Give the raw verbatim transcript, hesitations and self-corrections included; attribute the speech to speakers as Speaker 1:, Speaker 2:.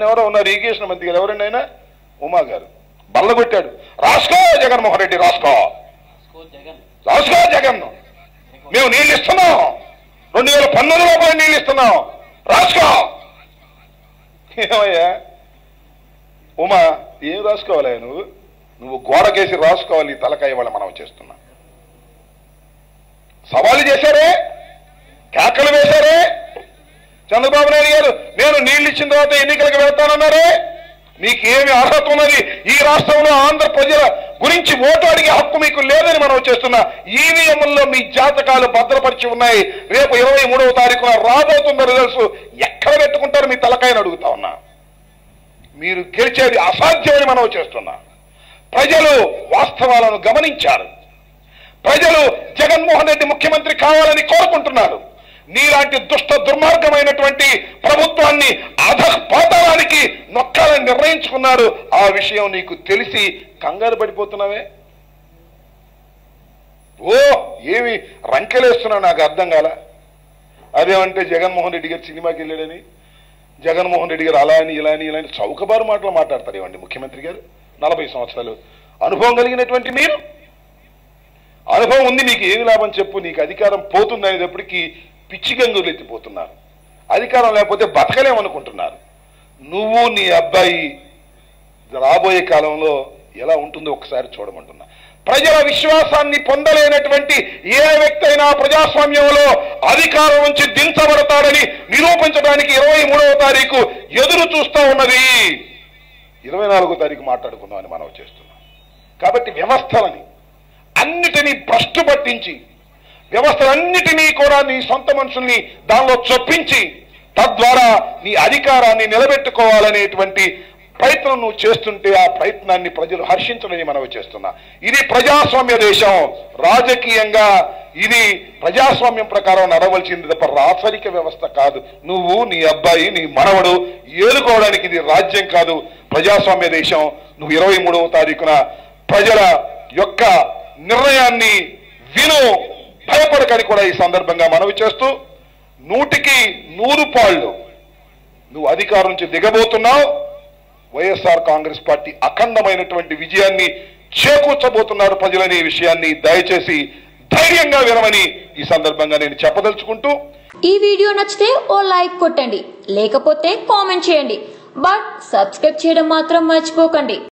Speaker 1: ఆయన ఎవరో ఉన్నారు ఇరిగేషన్ మంత్రి గారు, ఎవరండి ఆయన? ఉమా గారు బల్లగొట్టాడు, రాసుకో జగన్మోహన్ రెడ్డి రాసుకో రాసుకో జగన్, మేము నీళ్ళు ఇస్తున్నాం, రెండు వేల పంతొమ్మిది లోపల నీళ్ళు ఇస్తున్నాం, రాసుకో. ఏమయ్యా ఉమా, ఏం రాసుకోవాలి నువ్వు? నువ్వు గోడకేసి రాసుకోవాలి తలకాయ వాళ్ళ మనం చేస్తున్నా. సవాళ్ళు చేశారే, కేకలు వేశారే. చంద్రబాబు నాయుడు గారు నేను నీళ్ళు ఇచ్చిన తర్వాత ఎన్నికలకు వెళ్తానన్నారే. మీకేమి అర్హత ఉన్నది? ఈ రాష్ట్రంలో ఆంధ్ర ప్రజల గురించి ఓటు అడిగే హక్కు మీకు లేదని మనం చేస్తున్నా. ఈవీఎంల్లో మీ జాతకాలు భద్రపరిచి ఉన్నాయి. రేపు ఇరవై మూడవ తారీఖున రాబోతున్న రిజల్ట్స్ ఎక్కడ పెట్టుకుంటారు మీ తలకాయని అడుగుతా ఉన్నా. మీరు గెలిచేది అసాధ్యమని మనం చేస్తున్నా. ప్రజలు వాస్తవాలను గమనించారు. ప్రజలు జగన్మోహన్ రెడ్డి ముఖ్యమంత్రి కావాలని కోరుకుంటున్నారు. నీలాంటి దుష్ట దుర్మార్గమైనటువంటి ప్రభుత్వాన్ని అధపాతాళానికి నొక్కాలని నిర్ణయించుకున్నారు. ఆ విషయం నీకు తెలిసి కంగారు పడిపోతున్నావే. ఓ ఏమి రంకెలేస్తున్నావు నాకు అర్థం కాల. అదేమంటే జగన్మోహన్ రెడ్డి గారు సినిమాకి వెళ్ళాడని, జగన్మోహన్ రెడ్డి గారు అలా అని ఇలా అని ఇలా అని చౌకబారు మాటలు మాట్లాడతారు. ఏమండి ముఖ్యమంత్రి గారు, నలభై సంవత్సరాలు అనుభవం కలిగినటువంటి మీరు, అనుభవం ఉంది, మీకు ఏమి లాభం చెప్పు? నీకు అధికారం పోతుంది అనేటప్పటికీ పిచ్చి గంగులు ఎత్తిపోతున్నారు. అధికారం లేకపోతే బతకలేమనుకుంటున్నారు. నువ్వు నీ అబ్బాయి రాబోయే కాలంలో ఎలా ఉంటుందో ఒకసారి చూడమంటున్నా. ప్రజల విశ్వాసాన్ని పొందలేనటువంటి ఏ వ్యక్తి అయినా ప్రజాస్వామ్యంలో అధికారం నుంచి దించబడతాడని నిరూపించడానికి ఇరవై మూడవ తారీఖు ఎదురు చూస్తూ ఉన్నది. ఇరవై నాలుగో తారీఖు మాట్లాడుకుందామని మనం చేస్తున్నాం. కాబట్టి వ్యవస్థలని అన్నిటినీ భ్రష్టు పట్టించి, వ్యవస్థలన్నిటినీ కూడా నీ సొంత మనుషుల్ని దానిలో చొప్పించి తద్వారా నీ అధికారాన్ని నిలబెట్టుకోవాలనేటువంటి ప్రయత్నం నువ్వు చేస్తుంటే ఆ ప్రయత్నాన్ని ప్రజలు హర్షించడని మనం చేస్తున్నా. ఇది ప్రజాస్వామ్య దేశం. రాజకీయంగా ఇది ప్రజాస్వామ్యం ప్రకారం నడవలసింది తప్ప రాచరిక వ్యవస్థ కాదు. నువ్వు నీ అబ్బాయి నీ మనవడు ఏలుకోవడానికి ఇది రాజ్యం కాదు, ప్రజాస్వామ్య దేశం. నువ్వు ఇరవై మూడవ తారీఖున ప్రజల యొక్క నిర్ణయాన్ని విను, భయపడకని కూడా ఈ సందర్భంగా మనవి చేస్తూ, నూటికి నూరు పాళ్ళు నువ్వు అధికారం నుంచి దిగబోతున్నావు. వైఎస్ఆర్ కాంగ్రెస్ పార్టీ అఖండమైనటువంటి విజయాన్ని చేకూర్చబోతున్నారు ప్రజలనే విషయాన్ని దయచేసి ధైర్యంగా వినమని ఈ సందర్భంగా నేను చెప్పదలుచుకుంటూ,
Speaker 2: ఈ వీడియో నచ్చితే ఓ లైక్ కొట్టండి, లేకపోతే కామెంట్ చేయండి, బట్ సబ్స్క్రైబ్ చేయడం మాత్రం మర్చిపోకండి.